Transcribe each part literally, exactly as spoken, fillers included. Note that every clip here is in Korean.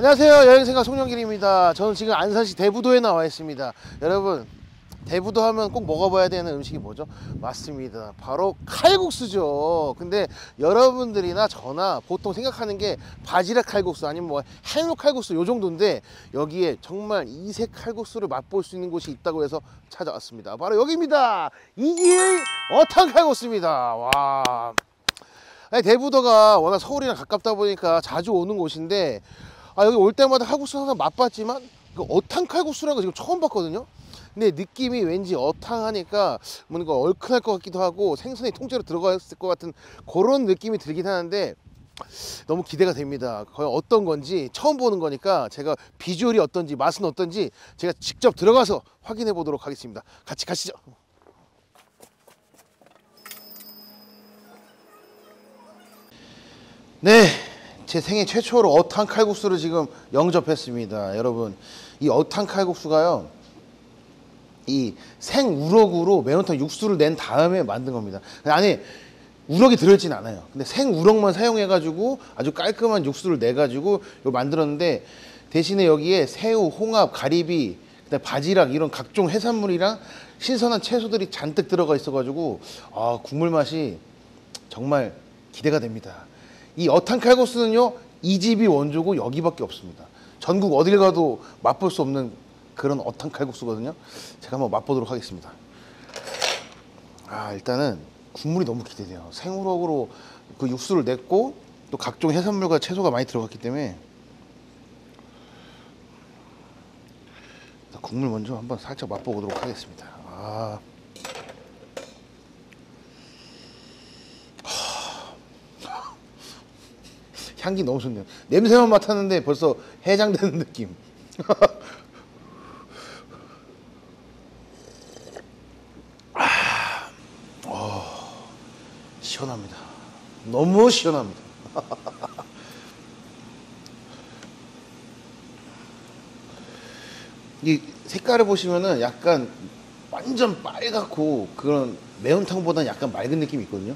안녕하세요, 여행생각 송영길입니다. 저는 지금 안산시 대부도에 나와 있습니다. 여러분, 대부도 하면 꼭 먹어봐야 되는 음식이 뭐죠? 맞습니다, 바로 칼국수죠. 근데 여러분들이나 저나 보통 생각하는 게 바지락 칼국수 아니면 뭐 해물 칼국수 요 정도인데, 여기에 정말 이색 칼국수를 맛볼 수 있는 곳이 있다고 해서 찾아왔습니다. 바로 여기입니다. 이길 어탕 칼국수입니다. 와, 아니, 대부도가 워낙 서울이랑 가깝다 보니까 자주 오는 곳인데, 아, 여기 올 때마다 칼국수 항상 맛봤지만 그 어탕 칼국수라는 거 지금 처음 봤거든요. 근데 느낌이 왠지 어탕하니까 뭔가 얼큰할 것 같기도 하고 생선이 통째로 들어갔을 것 같은 그런 느낌이 들긴 하는데, 너무 기대가 됩니다. 거의 어떤 건지 처음 보는 거니까 제가 비주얼이 어떤지 맛은 어떤지 제가 직접 들어가서 확인해 보도록 하겠습니다. 같이 가시죠. 네, 제 생애 최초로 어탕 칼국수를 지금 영접했습니다. 여러분, 이 어탕 칼국수가요, 이 생우럭으로 매운탕 육수를 낸 다음에 만든 겁니다. 안에 우럭이 들어있진 않아요. 근데 생우럭만 사용해 가지고 아주 깔끔한 육수를 내 가지고 이거 만들었는데, 대신에 여기에 새우, 홍합, 가리비, 그다음에 바지락 이런 각종 해산물이랑 신선한 채소들이 잔뜩 들어가 있어 가지고 아, 국물 맛이 정말 기대가 됩니다. 이 어탕 칼국수는요, 이 집이 원조고 여기밖에 없습니다. 전국 어딜 가도 맛볼 수 없는 그런 어탕 칼국수거든요. 제가 한번 맛보도록 하겠습니다. 아, 일단은 국물이 너무 기대돼요. 생우럭으로 그 육수를 냈고 또 각종 해산물과 채소가 많이 들어갔기 때문에 국물 먼저 한번 살짝 맛보도록 하겠습니다. 아, 향기 너무 좋네요. 냄새만 맡았는데 벌써 해장되는 느낌. 아, 어, 시원합니다. 너무 시원합니다. 이 색깔을 보시면은 약간 완전 빨갛고 그런 매운탕보다는 약간 맑은 느낌이 있거든요.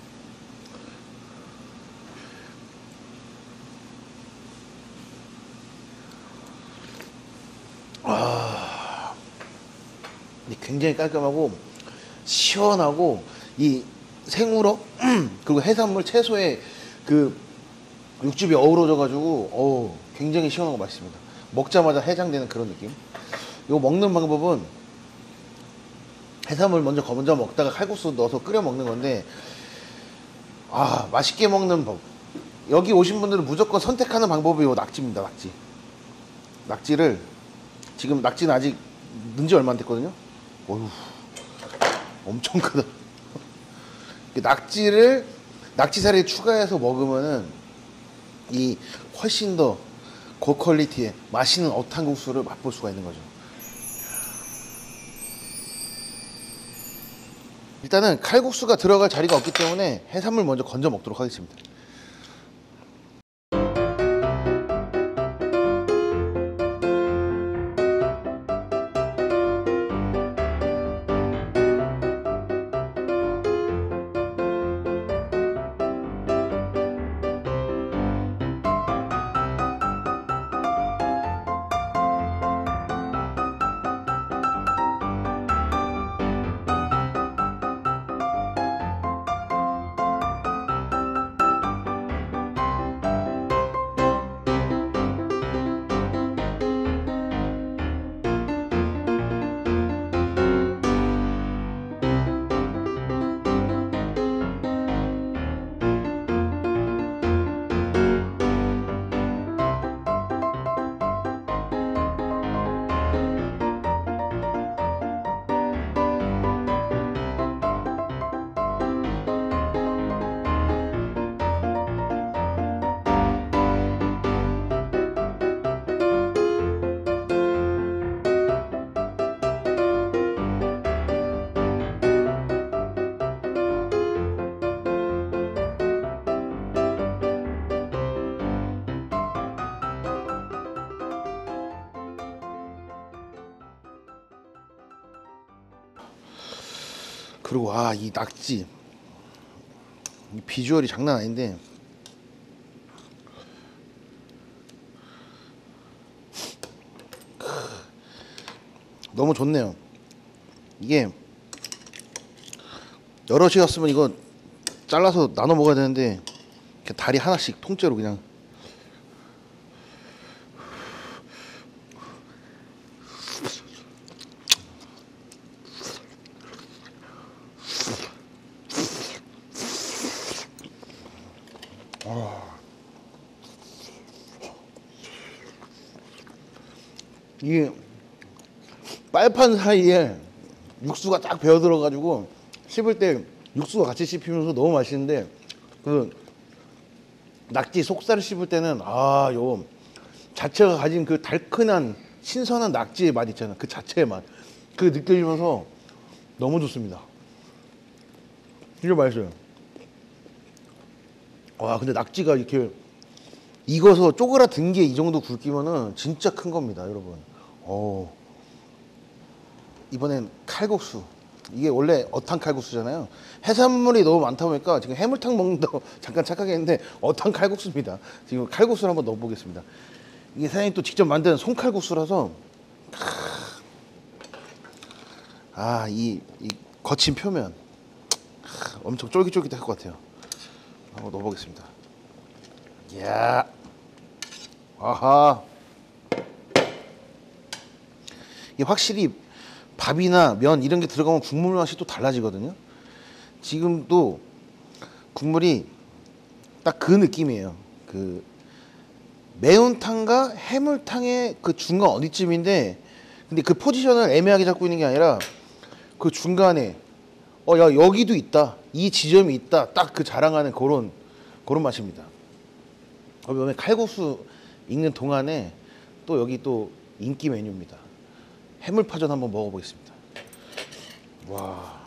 아, 굉장히 깔끔하고 시원하고, 이 생우럭 그리고 해산물 채소의 그 육즙이 어우러져 가지고 어우, 굉장히 시원하고 맛있습니다. 먹자마자 해장되는 그런 느낌. 이거 먹는 방법은 해산물 먼저 먼저 먹다가 칼국수 넣어서 끓여 먹는 건데, 아, 맛있게 먹는 법, 여기 오신 분들은 무조건 선택하는 방법이 요 낙지입니다. 낙지 낙지를 지금, 낙지는 아직 넣은 지 얼마 안 됐거든요. 어휴, 엄청 크다. 낙지를, 낙지살에 추가해서 먹으면은 이 훨씬 더 고퀄리티의 맛있는 어탕국수를 맛볼 수가 있는 거죠. 일단은 칼국수가 들어갈 자리가 없기 때문에 해산물 먼저 건져 먹도록 하겠습니다. 그리고 아, 이 낙지 이 비주얼이 장난 아닌데, 너무 좋네요. 이게 여럿이었으면 이거 잘라서 나눠 먹어야 되는데 이렇게 다리 하나씩 통째로 그냥. 이게 빨판 사이에 육수가 딱 배어 들어가지고 씹을 때 육수가 같이 씹히면서 너무 맛있는데, 그 낙지 속살을 씹을 때는 아, 요 자체가 가진 그 달큰한 신선한 낙지의 맛 있잖아. 그 자체의 맛, 그 느껴지면서 너무 좋습니다. 진짜 맛있어요. 와, 근데 낙지가 이렇게 익어서 쪼그라든 게 이 정도 굵기면은 진짜 큰 겁니다, 여러분. 오. 이번엔 칼국수. 이게 원래 어탕 칼국수잖아요. 해산물이 너무 많다 보니까 지금 해물탕 먹는다고 잠깐 착각했는데 어탕 칼국수입니다. 지금 칼국수를 한번 넣어보겠습니다. 이게 사장님 또 직접 만든 손칼국수라서, 아, 이, 이 거친 표면 엄청 쫄깃쫄깃할 것 같아요. 한번 넣어보겠습니다. 이야, 아하. 이게 확실히 밥이나 면 이런 게 들어가면 국물 맛이 또 달라지거든요. 지금도 국물이 딱 그 느낌이에요. 그 매운탕과 해물탕의 그 중간 어디쯤인데, 근데 그 포지션을 애매하게 잡고 있는 게 아니라 그 중간에 어, 야, 여기도 있다, 이 지점이 있다, 딱 그 자랑하는 그런 그런 맛입니다. 어, 이번에 칼국수 익는 동안에 또 여기 또 인기 메뉴입니다. 해물파전 한번 먹어보겠습니다. 와,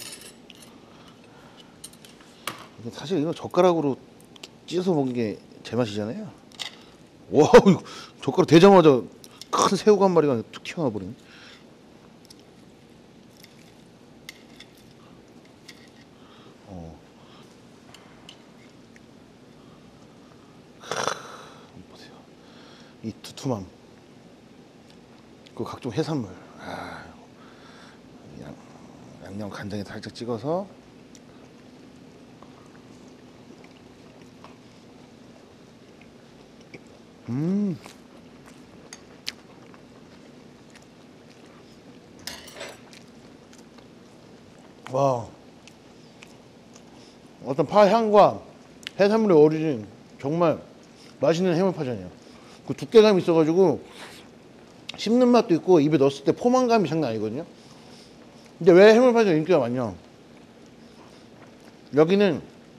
사실 이거 젓가락으로 찢어서 먹는 게 제맛이잖아요. 와, 젓가락 대자마자 큰 새우가 한 마리가 툭 튀어나와 버리네. 어. 보세요, 이 두툼함, 그 각종 해산물, 아, 양, 양념 간장에 살짝 찍어서. 음, 와, 어떤 파 향과 해산물의 어우러진 정말 맛있는 해물파전이에요. 그 두께감이 있어가지고 씹는 맛도 있고 입에 넣었을 때 포만감이 장난 아니거든요. 근데 왜 해물파전 인기가 많냐? 여기는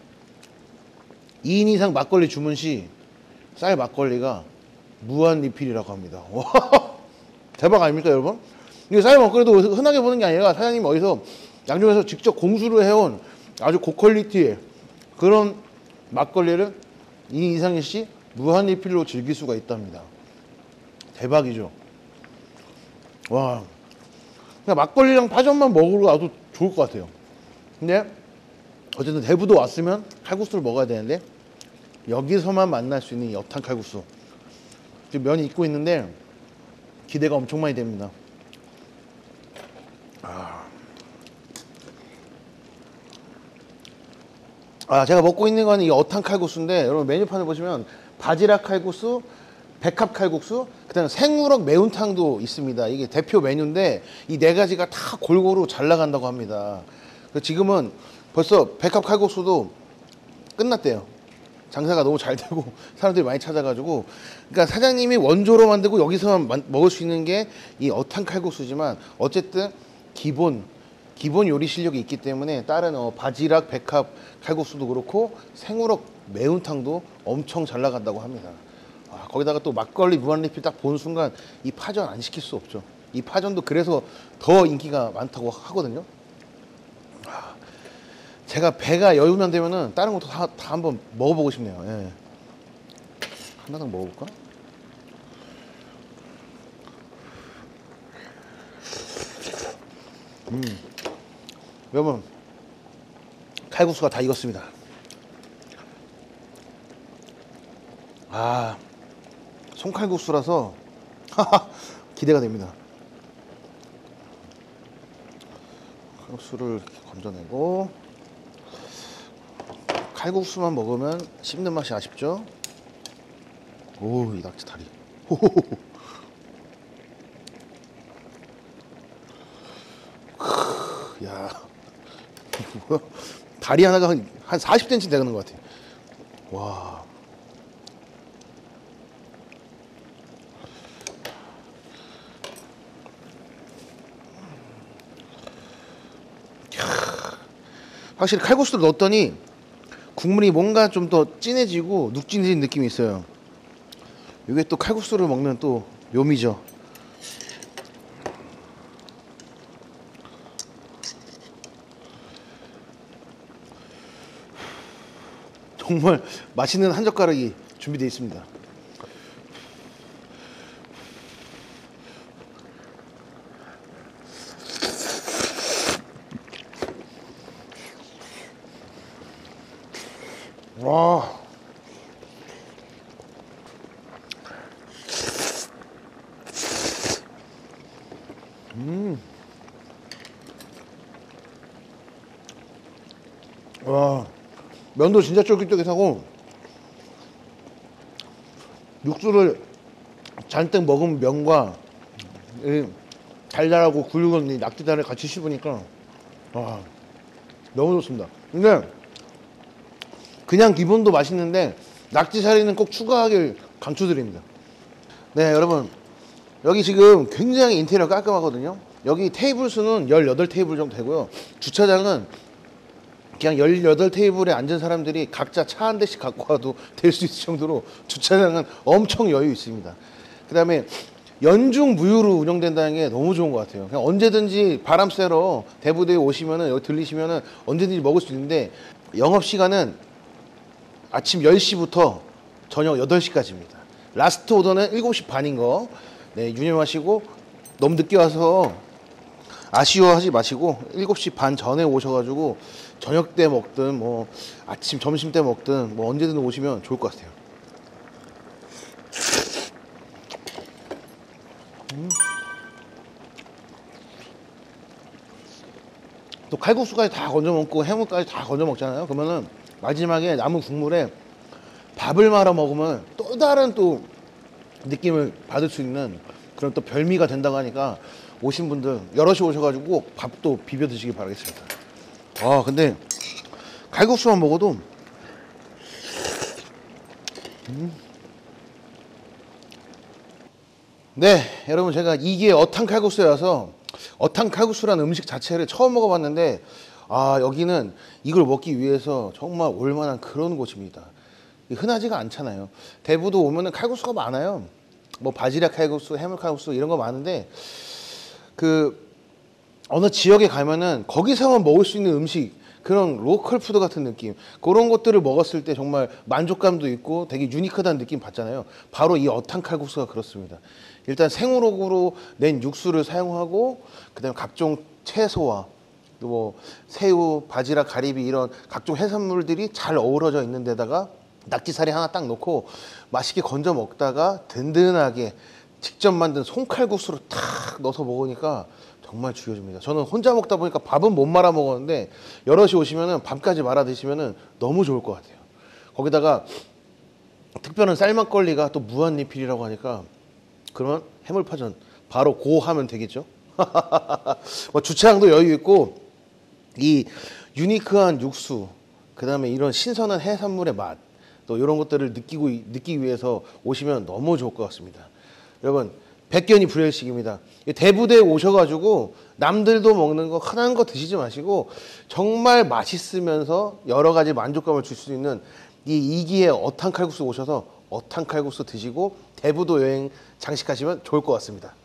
이 인 이상 막걸리 주문 시 쌀 막걸리가 무한 리필이라고 합니다. 와, 대박 아닙니까, 여러분? 이게 쌀 막걸리도 흔하게 보는 게 아니라 사장님이 어디서 양조에서 직접 공수를 해온 아주 고퀄리티의 그런 막걸리를 이 인 이상의 시 무한 리필로 즐길 수가 있답니다. 대박이죠. 와, 그냥 막걸리랑 파전만 먹으러 와도 좋을 것 같아요. 근데 어쨌든 대부도 왔으면 칼국수를 먹어야 되는데 여기서만 만날 수 있는 이 어탕 칼국수. 지금 면이 익고 있는데 기대가 엄청 많이 됩니다. 아, 아 제가 먹고 있는 건 이 어탕 칼국수인데, 여러분 메뉴판을 보시면 바지락 칼국수, 백합 칼국수, 그다음에 생우럭 매운탕도 있습니다. 이게 대표 메뉴인데 이 네 가지가 다 골고루 잘 나간다고 합니다. 지금은 벌써 백합 칼국수도 끝났대요. 장사가 너무 잘 되고 사람들이 많이 찾아가지고. 그러니까 사장님이 원조로 만들고 여기서만 먹을 수 있는 게 이 어탕 칼국수지만, 어쨌든 기본 기본 요리 실력이 있기 때문에 다른 어, 바지락 백합 칼국수도 그렇고 생우럭 매운탕도 엄청 잘 나간다고 합니다. 아, 거기다가 또 막걸리 무한리필 딱 보는 순간 이 파전 안 시킬 수 없죠. 이 파전도 그래서 더 인기가 많다고 하거든요. 아, 제가 배가 여유만 되면은 다른 것도 다, 다 한번 먹어보고 싶네요. 예. 하나당 먹어볼까? 음, 여러분 칼국수가 다 익었습니다. 아, 손칼국수라서 기대가 됩니다. 칼국수를 이렇게 건져내고, 칼국수만 먹으면 씹는 맛이 아쉽죠? 오, 이 낙지 다리. 호호호. 크, 야, 뭐야? 다리 하나가 한, 한 사십 센티미터 되는 것 같아. 와. 확실히 칼국수를 넣었더니 국물이 뭔가 좀 더 진해지고 눅진해진 느낌이 있어요. 이게 또 칼국수를 먹는 또 묘미죠. 정말 맛있는 한 젓가락이 준비되어 있습니다. 와. 음. 와. 면도 진짜 쫄깃쫄깃하고, 육수를 잔뜩 먹은 면과 이 달달하고 굵은 이 낙지다리를 같이 씹으니까 와, 너무 좋습니다. 근데 그냥 기본도 맛있는데 낙지사리는 꼭 추가하길 강추드립니다. 네, 여러분, 여기 지금 굉장히 인테리어 깔끔하거든요. 여기 테이블 수는 열여덟 테이블 정도 되고요. 주차장은 그냥 열여덟 테이블에 앉은 사람들이 각자 차 한 대씩 갖고 와도 될 수 있을 정도로 주차장은 엄청 여유 있습니다. 그 다음에 연중 무휴로 운영된다는 게 너무 좋은 것 같아요. 그냥 언제든지 바람 쐬러 대부도에 오시면은, 여기 들리시면은 언제든지 먹을 수 있는데, 영업시간은 아침 열 시부터 저녁 여덟 시까지입니다. 라스트 오더는 일곱 시 반인 거, 네, 유념하시고, 너무 늦게 와서 아쉬워하지 마시고 일곱 시 반 전에 오셔가지고 저녁 때 먹든 뭐 아침 점심 때 먹든 뭐 언제든 오시면 좋을 것 같아요. 음. 또 칼국수까지 다 건져 먹고 해물까지 다 건져 먹잖아요. 그러면은 마지막에 남은 국물에 밥을 말아 먹으면 또 다른 또 느낌을 받을 수 있는 그런 또 별미가 된다고 하니까, 오신 분들 여럿이 오셔가지고 꼭 밥도 비벼 드시기 바라겠습니다. 아, 근데 칼국수만 먹어도 음. 네, 여러분, 제가 이게 어탕 칼국수여서 어탕 칼국수라는 음식 자체를 처음 먹어봤는데, 아, 여기는 이걸 먹기 위해서 정말 올만한 그런 곳입니다. 흔하지가 않잖아요. 대부도 오면은 칼국수가 많아요. 뭐 바지락 칼국수, 해물 칼국수 이런 거 많은데, 그 어느 지역에 가면은 거기서만 먹을 수 있는 음식, 그런 로컬 푸드 같은 느낌, 그런 것들을 먹었을 때 정말 만족감도 있고 되게 유니크한 느낌 받잖아요. 바로 이 어탕 칼국수가 그렇습니다. 일단 생우럭으로 낸 육수를 사용하고, 그 다음에 각종 채소와 뭐 새우, 바지락, 가리비 이런 각종 해산물들이 잘 어우러져 있는 데다가 낙지살이 하나 딱 넣고 맛있게 건져 먹다가 든든하게 직접 만든 손칼국수로 탁 넣어서 먹으니까 정말 죽여줍니다. 저는 혼자 먹다 보니까 밥은 못 말아 먹었는데, 여럿이 오시면은 밥까지 말아 드시면은 너무 좋을 것 같아요. 거기다가 특별한 쌀막걸리가 또 무한리필이라고 하니까, 그러면 해물파전 바로 고 하면 되겠죠. 뭐 주차장도 여유 있고, 이 유니크한 육수, 그 다음에 이런 신선한 해산물의 맛, 또 이런 것들을 느끼고 느끼기 위해서 오시면 너무 좋을 것 같습니다. 여러분, 백견이 불여일식입니다. 대부대에 오셔가지고 남들도 먹는 거 흔한 거 드시지 마시고 정말 맛있으면서 여러 가지 만족감을 줄 수 있는 이 이기의 어탕 칼국수 오셔서 어탕 칼국수 드시고 대부도 여행 장식하시면 좋을 것 같습니다.